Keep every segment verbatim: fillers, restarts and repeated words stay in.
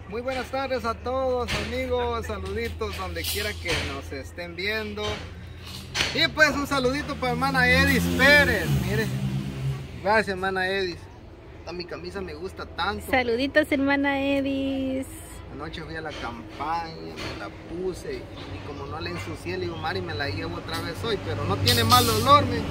Muy buenas tardes a todos amigos, saluditos donde quiera que nos estén viendo. Y pues un saludito para hermana Edis Pérez, mire. Gracias hermana Edis. A mi camisa me gusta tanto. Saluditos hermana Edis. Anoche fui a la campaña, me la puse y, y como no la ensucié, le digo Mari, me la llevo otra vez hoy, pero no tiene mal olor, me,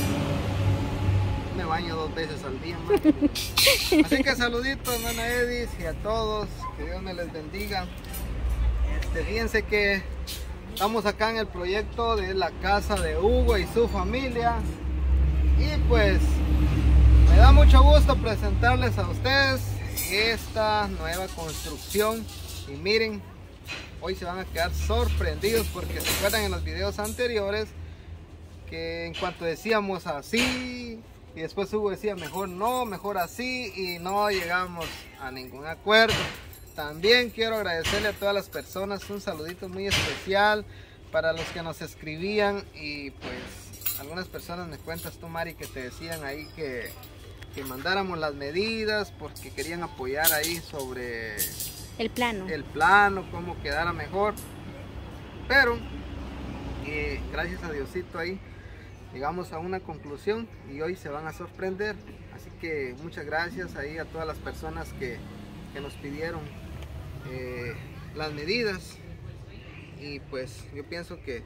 me baño dos veces al día, Mari. Así que saluditos hermana Edis y a todos, que Dios me les bendiga. Este, fíjense que estamos acá en el proyecto de la casa de Hugo y su familia y pues me da mucho gusto presentarles a ustedes esta nueva construcción. Y miren, hoy se van a quedar sorprendidos porque se acuerdan en los videos anteriores que en cuanto decíamos así y después Hugo decía mejor no, mejor así y no llegamos a ningún acuerdo. También quiero agradecerle a todas las personas, un saludito muy especial para los que nos escribían y pues algunas personas me cuentas tú Mari que te decían ahí que que mandáramos las medidas porque querían apoyar ahí sobre el plano, el plano, cómo quedara mejor, pero eh, gracias a Diosito ahí llegamos a una conclusión y hoy se van a sorprender, así que muchas gracias ahí a todas las personas que, que nos pidieron eh, las medidas y pues yo pienso que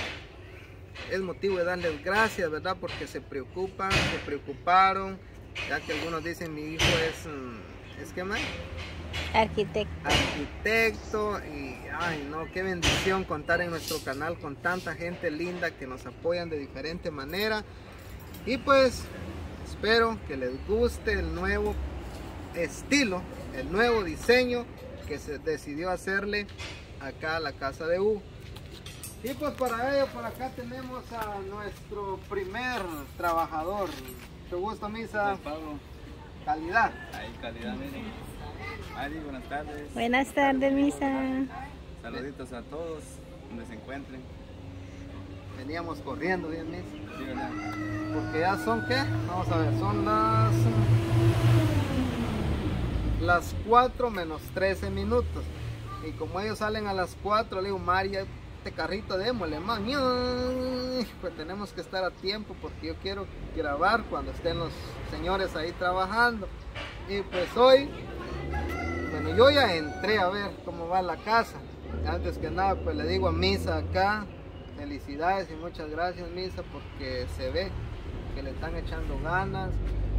es motivo de darles gracias, ¿verdad? Porque se preocupan, se preocuparon. Ya que algunos dicen mi hijo es, ¿es qué más? Arquitecto. Arquitecto y ay no, qué bendición contar en nuestro canal con tanta gente linda que nos apoyan de diferente manera. Y pues espero que les guste el nuevo estilo, el nuevo diseño que se decidió hacerle acá a la casa de Hugo. Y pues para ello, por acá tenemos a nuestro primer trabajador. Mucho gusto, Misa. Pablo. Calidad. Ahí, calidad, miren. Mari, buenas tardes. Buenas tardes, Misa. Saluditos a todos, donde se encuentren. Veníamos corriendo, bien, Misa. Sí, ¿verdad? Porque ya son, ¿qué? Vamos a ver, son las... Las cuatro menos trece minutos. Y como ellos salen a las cuatro, le digo, María, este carrito démosle más, pues tenemos que estar a tiempo porque yo quiero grabar cuando estén los señores ahí trabajando. Y pues hoy, bueno, yo ya entré a ver cómo va la casa. Antes que nada, pues le digo a Misa acá, felicidades y muchas gracias Misa porque se ve que le están echando ganas.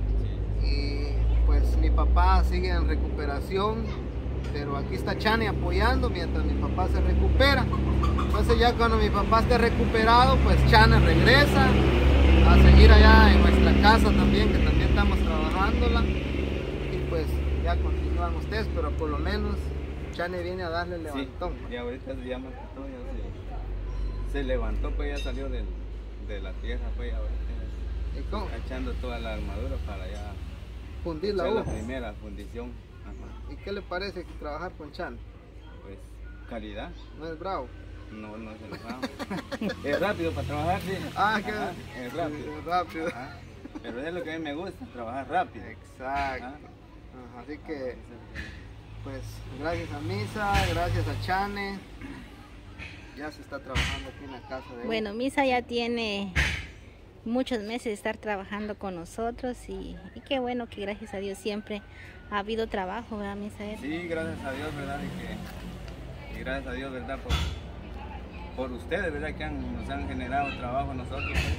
Y pues mi papá sigue en recuperación, pero aquí está Chane apoyando mientras mi papá se recupera. Entonces ya cuando mi papá esté recuperado, pues Chane regresa a seguir allá en nuestra casa también, que también estamos trabajándola. Y pues ya continúan ustedes, pero por lo menos Chane viene a darle el levantón. Sí, y ahorita ya más que todo ya se, se levantó, pues ya salió del, de la tierra, pues ahorita ¿Y cómo? echando toda la armadura para ya Fundir la echar la hoja. primera fundición. Ajá. ¿Y qué le parece trabajar con Chane? Pues calidad. ¿No es bravo? No, no es enojado. Es rápido para trabajar, sí. Ah, que Ajá, es rápido. es rápido. Ajá. Pero es lo que a mí me gusta, trabajar rápido. Exacto. Ajá. Ajá, así que, pues, gracias a Misa, gracias a Chane. Ya se está trabajando aquí en la casa de Bueno, Hugo. Misa ya tiene muchos meses de estar trabajando con nosotros y, y qué bueno que gracias a Dios siempre ha habido trabajo, ¿verdad, Misa? Sí, gracias a Dios, ¿verdad? Y, que, y gracias a Dios, ¿verdad? Por, por ustedes, ¿verdad? Que han, nos han generado trabajo a nosotros. Pues.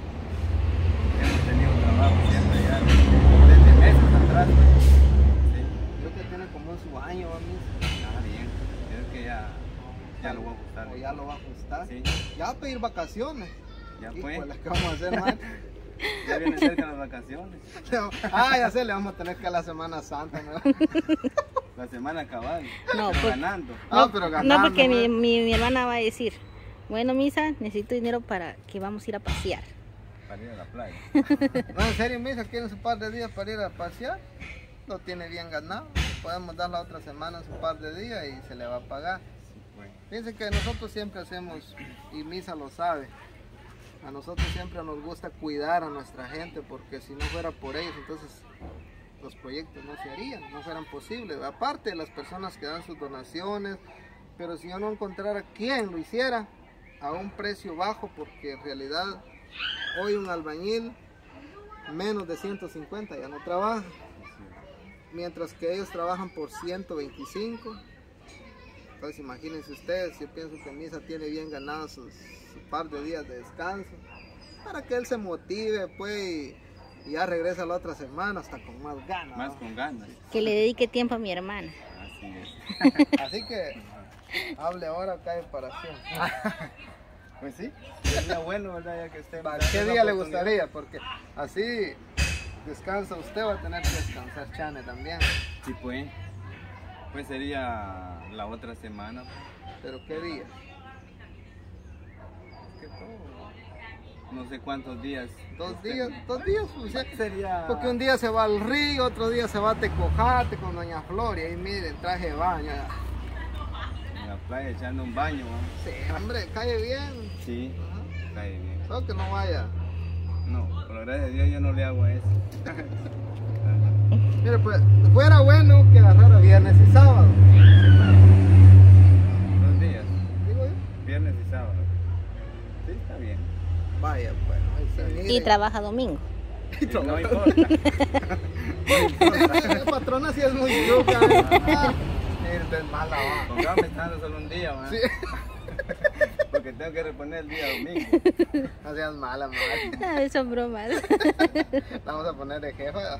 Hemos tenido trabajo siempre ya desde meses atrás. Pues. Sí. Creo que tiene como su año, ¿va, Misa? Ah, bien. Creo que ya, ya lo voy a ajustar. O ya lo va a ajustar. Sí. Ya va a pedir vacaciones. Ya Y fue. pues las que vamos a hacer, man. Ya vienen cerca las vacaciones. Ah, ya sé, le vamos a tener que a la Semana Santa, ¿no? La semana cabal. No, pero pues- ganando. Ah, pero ganando. No, porque mi, man. mi, mi hermana va a decir, bueno, Misa, necesito dinero para que vamos a ir a pasear. Para ir a la playa. No, en serio, Misa, ¿quieres un par de días para ir a pasear? Lo tiene bien ganado. Podemos dar la otra semana un par de días y se le va a pagar. Sí, pues. Fíjense que nosotros siempre hacemos, y Misa lo sabe, a nosotros siempre nos gusta cuidar a nuestra gente porque si no fuera por ellos, entonces los proyectos no se harían, no fueran posibles. Aparte de las personas que dan sus donaciones, pero si yo no encontrara quien lo hiciera a un precio bajo, porque en realidad hoy un albañil menos de ciento cincuenta ya no trabaja, mientras que ellos trabajan por ciento veinticinco. Entonces imagínense ustedes, yo pienso que Misa tiene bien ganados sus, sus par de días de descanso, para que él se motive pues y, y ya regresa la otra semana hasta con más ganas. Más ¿no? con ganas. Que le dedique tiempo a mi hermana. Así es. Así que hable ahora acá de separación. Pues sí, sería bueno, ¿verdad? Ya que esté. ¿Para qué día le gustaría? Porque así descansa usted, va a tener que descansar Chane también. Sí, pues. Pues sería la otra semana. ¿Pero qué día? Que todo. No sé cuántos días. Dos este, días, dos días, pues, ya. Sería. Porque un día se va al río, otro día se va a Tecojate con Doña Floria y miren, traje de baño. En la playa echando un baño, ¿no? Sí, hombre, cae bien. Sí, Ajá. cae bien. Solo que no vaya. No, pero gracias a Dios yo no le hago eso. Mire, pues, fuera bueno que agarrara viernes y sábado. Dos días, Digo yo. viernes y sábado. Sí, está bien. Vaya, pues. ahí se mire. Y trabaja domingo. Y no importa. La patrona sí es muy yuca. Ah, mire, es mala, va. Pongamos estando solo un día, ¿va? Sí. Porque tengo que reponer el día domingo. No seas mala, madre. Ay, son bromas. Vamos a poner de jefa.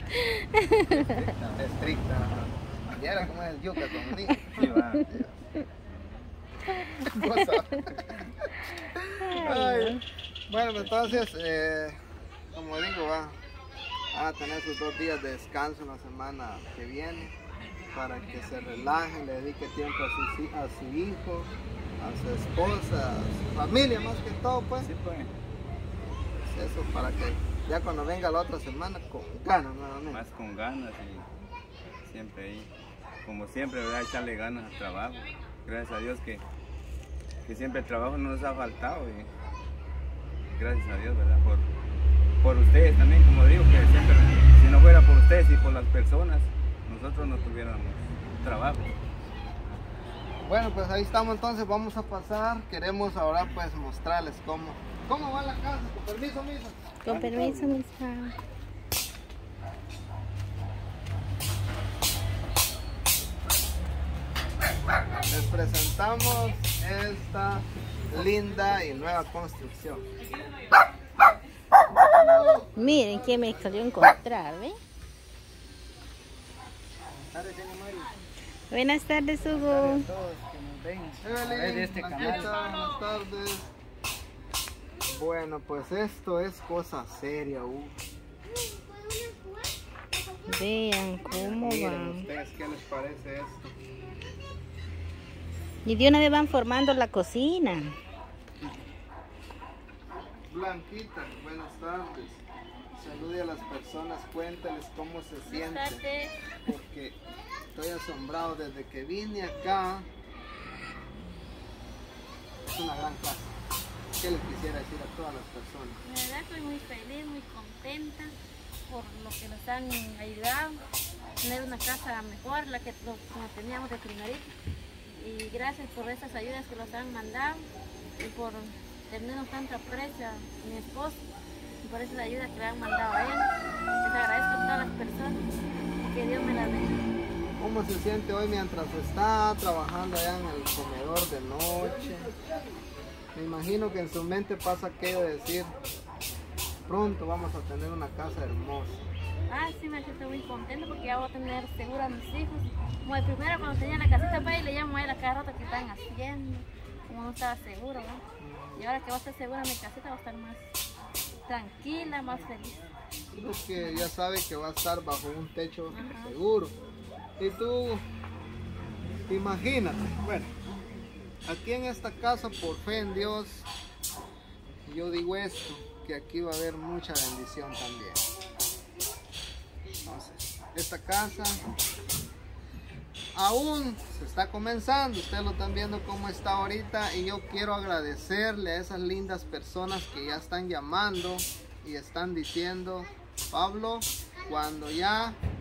Estricta. Viera cómo es el yuca conmigo. Sí, va. Cosa. Ay, bueno, entonces, eh, como digo, va va a tener sus dos días de descanso la semana que viene para que se relaje, le dedique tiempo a, sus hi- a su hijo, a su esposa, a su familia más que todo, pues. Sí, pues. Es eso, para que ya cuando venga la otra semana con ganas nuevamente. Más con ganas y siempre ahí. Como siempre, ¿verdad? Echarle ganas al trabajo. Gracias a Dios que, que siempre el trabajo no nos ha faltado. Y gracias a Dios, ¿verdad? Por, por ustedes también, como digo, que siempre, si no fuera por ustedes y por las personas, nosotros no tuviéramos trabajo. Bueno, pues ahí estamos, entonces vamos a pasar. Queremos ahora pues mostrarles cómo, cómo va la casa. Con permiso, Misa. Con permiso, Misa. Les presentamos esta linda y nueva construcción. Miren quién me salió a encontrar, ¿ve? Buenas tardes, Hugo. Evelyn, de este aquí canal. está, buenas tardes. Bueno, pues esto es cosa seria, Hugo. Vean cómo Miren van. ustedes qué les parece esto. Y de una vez van formando la cocina. Blanquita, buenas tardes. Salude a las personas, cuéntales cómo se siente. Porque estoy asombrado desde que vine acá. Es una gran casa. ¿Qué les quisiera decir a todas las personas? La verdad estoy muy feliz, muy contenta por lo que nos han ayudado a tener una casa mejor, la que lo- como teníamos de primerito. Y gracias por esas ayudas que nos han mandado y por tenernos tanto aprecio a mi esposo y por esas ayudas que le han mandado a él. Les agradezco a todas las personas y que Dios me las bendiga. ¿Cómo se siente hoy mientras está trabajando allá en el comedor de noche? Me imagino que en su mente pasa aquello de decir, pronto vamos a tener una casa hermosa. Ah, sí, me siento muy contenta porque ya voy a tener seguro a mis hijos. Como de primero cuando tenía la casita para él, le llamo a él a cada rato que están haciendo, como no estaba seguro, ¿no? Y ahora que va a estar segura mi casita, va a estar más tranquila, más feliz. Porque ya sabe que va a estar bajo un techo Ajá. seguro. Y tú, imagínate, bueno, aquí en esta casa, por fe en Dios, yo digo esto, que aquí va a haber mucha bendición también. Entonces, esta casa aún se está comenzando, ustedes lo están viendo cómo está ahorita y yo quiero agradecerle a esas lindas personas que ya están llamando y están diciendo, Pablo, cuando ya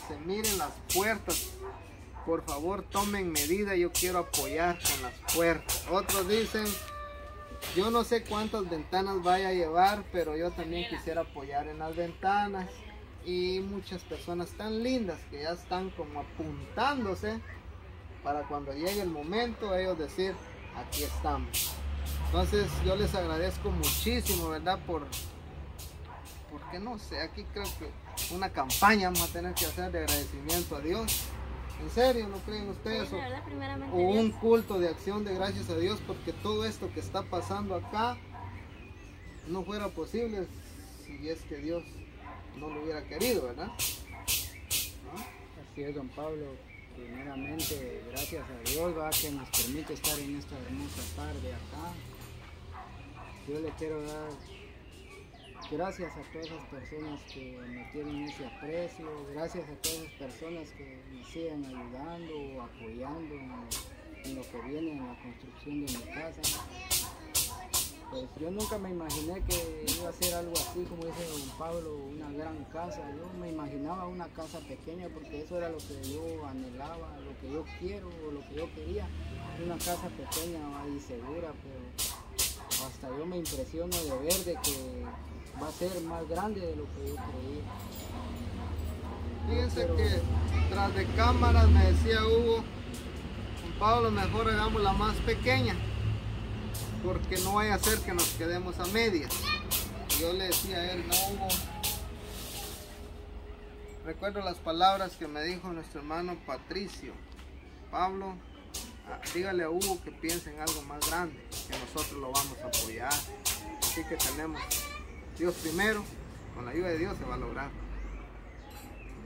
se miren las puertas. Por favor, tomen medida, yo quiero apoyar con las puertas. Otros dicen, yo no sé cuántas ventanas vaya a llevar, pero yo también quisiera apoyar en las ventanas. Y muchas personas tan lindas que ya están como apuntándose para cuando llegue el momento ellos decir, aquí estamos. Entonces yo les agradezco muchísimo, ¿verdad? Por, porque no sé, aquí creo que una campaña vamos a tener que hacer de agradecimiento a Dios. ¿En serio? ¿No creen ustedes? Sí, la verdad, primeramente O un Dios. culto de acción de gracias a Dios, porque todo esto que está pasando acá no fuera posible si es que Dios no lo hubiera querido, ¿verdad? ¿No? Así es, don Pablo. Primeramente, gracias a Dios, ¿verdad?, que nos permite estar en esta hermosa tarde acá. Yo le quiero dar gracias a todas las personas que me tienen ese aprecio, gracias a todas las personas que me siguen ayudando o apoyando en, en lo que viene en la construcción de mi casa. Pues yo nunca me imaginé que iba a ser algo así, como dice don Pablo, una gran casa. Yo me imaginaba una casa pequeña porque eso era lo que yo anhelaba, lo que yo quiero o lo que yo quería. Una casa pequeña y segura, pero hasta yo me impresiono de ver de que va a ser más grande de lo que yo creía. Fíjense Pero- que tras de cámaras me decía Hugo, con Pablo mejor hagámosla más pequeña, porque no vaya a ser que nos quedemos a medias. Y yo le decía a él, no Hugo, recuerdo las palabras que me dijo nuestro hermano Patricio, Pablo, ah, dígale a Hugo que piense en algo más grande, que nosotros lo vamos a apoyar. Así que tenemos Dios primero, con la ayuda de Dios se va a lograr.